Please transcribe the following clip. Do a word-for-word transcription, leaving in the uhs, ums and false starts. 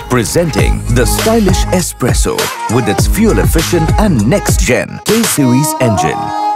Presenting the stylish S-Presso with its fuel-efficient and next-gen K-Series engine.